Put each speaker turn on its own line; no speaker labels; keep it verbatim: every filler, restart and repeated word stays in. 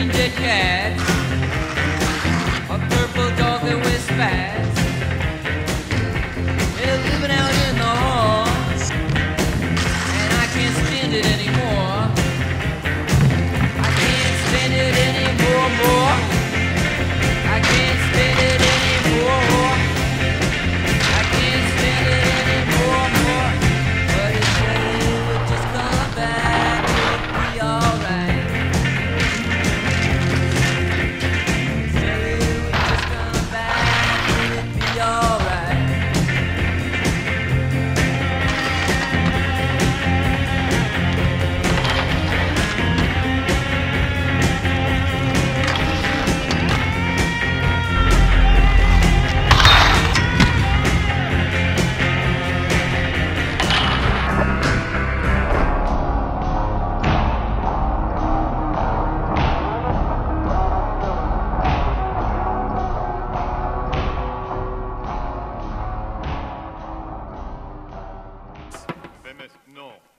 ginger cat, a purple dog that wears spats. They're living out in the hall, and I can't stand it anymore. I can't stand it anymore, more. I can't stand it anymore. I can't stand it anymore, more. But if they would just come back, it'd be alright. If they would just come back, it'd be alright.
Famous, no.